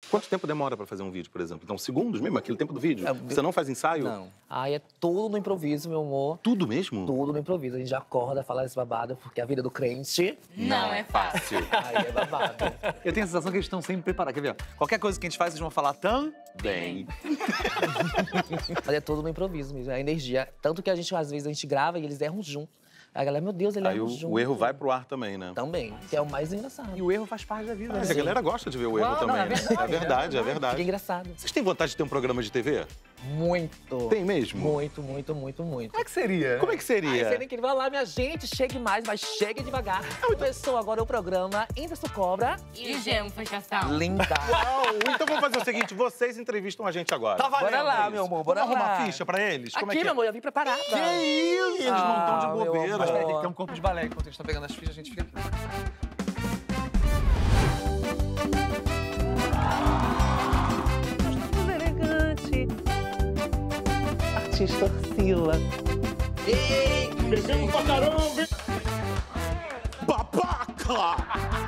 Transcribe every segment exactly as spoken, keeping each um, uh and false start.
Quanto tempo demora pra fazer um vídeo, por exemplo? Então, segundos mesmo? Aquele tempo do vídeo? É, Você não faz ensaio? Não. Aí é tudo no improviso, meu amor. Tudo mesmo? Tudo no improviso. A gente já acorda, fala esse babado, porque a vida do crente... Não é fácil. Aí é babado. Eu tenho a sensação que eles estão sempre preparados. Quer ver? Qualquer coisa que a gente faz, eles vão falar tão Bem. Mas é tudo no improviso mesmo, é a energia. Tanto que a gente, às vezes, a gente grava e eles erram junto. Aí a galera, meu Deus, ele Aí erra o, junto. o erro vai pro ar também, né? Também, que é o mais engraçado. E o erro faz parte da vida, Mas né? a galera gosta de ver o erro Não, não, também, é né? verdade, É verdade, é Fica verdade. engraçado. Vocês têm vontade de ter um programa de T V? Muito. Tem mesmo? Muito, muito, muito, muito. Como é que seria? Como é que Ai, seria? você nem queria. Vai lá, minha gente, chegue mais, mas chegue devagar. Começou agora o programa Anderson Cobra. E o Gemo Frustração? Linda. Uau! Então vamos fazer o seguinte, vocês entrevistam a gente agora. Tá valendo, Bora lá, é isso. meu amor, bora Vamos arrumar lá. ficha pra eles? Como Aqui, é que meu é? amor, eu vim preparada. Que isso? Eles não estão Ah, de meu bobeira. Mas peraí, amor. tem que ter um corpo de balé. Enquanto eles estão pegando as fichas, a gente fica aqui. Gostoso, elegante. Artista Orcila. Bebemos pra caramba! Babaca!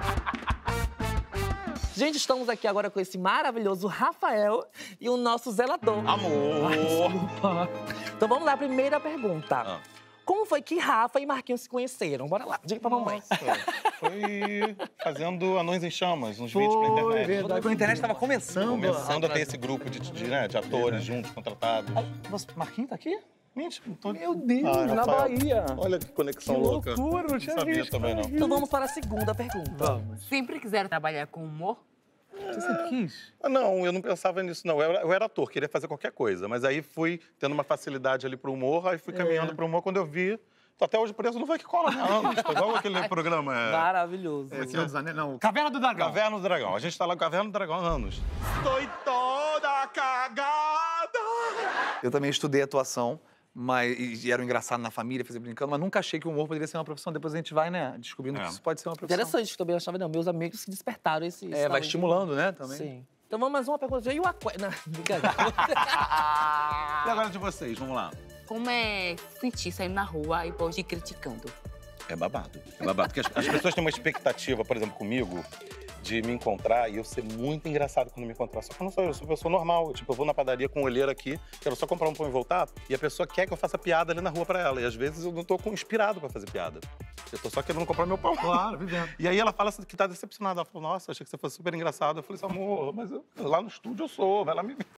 Gente, estamos aqui agora com esse maravilhoso Rafael e o nosso zelador. Amor! Então vamos lá, primeira pergunta. Ah. Como foi que Rafa e Marquinhos se conheceram? Bora lá, diga pra mamãe. Nossa, foi fazendo Anões em Chamas, uns vídeos pra internet. Verdade. Quando a internet estava começando. Começando a ter esse grupo de, de, né, de atores juntos, contratados. Você, Marquinhos tá aqui? Mentira, não tô... Meu Deus, Ai, na Rafael, Bahia. Olha que conexão Que louca. loucura, não tinha sabia visto. também, não. Então vamos para a segunda pergunta. Vamos. Sempre quiseram trabalhar com humor? Você sempre quis? Ah, não, eu não pensava nisso, não. Eu era, eu era ator, queria fazer qualquer coisa. Mas aí fui tendo uma facilidade ali pro humor, aí fui caminhando pro humor. Quando eu vi, tô até hoje preso no Vai Que Cola, não. Tá igual aquele programa. É... Maravilhoso. É, Senhor dos Anéis, não. Caverna do Dragão. Caverna do Dragão. A gente tá lá com Caverna do Dragão há anos. Estou toda cagada! Eu também estudei atuação, mas e era um engraçado na família, fazer brincando, mas nunca achei que o humor poderia ser uma profissão. Depois a gente vai, né, descobrindo É. que isso pode ser uma profissão. Interessante, que também achava, não. Meus amigos se despertaram esse... esse É, vai talento. estimulando, né, também. Sim. Então vamos mais uma pergunta. E o aquário? Não, brincadeira. E agora de vocês, vamos lá. Como é sentir saindo na rua e o povo te criticando? É babado. É babado. Porque as, as pessoas têm uma expectativa, por exemplo, comigo, de me encontrar e eu ser muito engraçado quando me encontrar. Só que eu não sou, eu sou uma pessoa normal. Tipo, eu vou na padaria com um olheiro aqui, quero só comprar um pão e voltar, e a pessoa quer que eu faça piada ali na rua pra ela. E às vezes eu não tô com- inspirado pra fazer piada. Eu tô só querendo comprar meu pão. Claro, vivendo. E aí ela fala assim, que tá decepcionada. Ela falou, nossa, achei que você fosse super engraçado. Eu falei assim, amor, mas eu- lá no estúdio eu sou, vai lá me ver.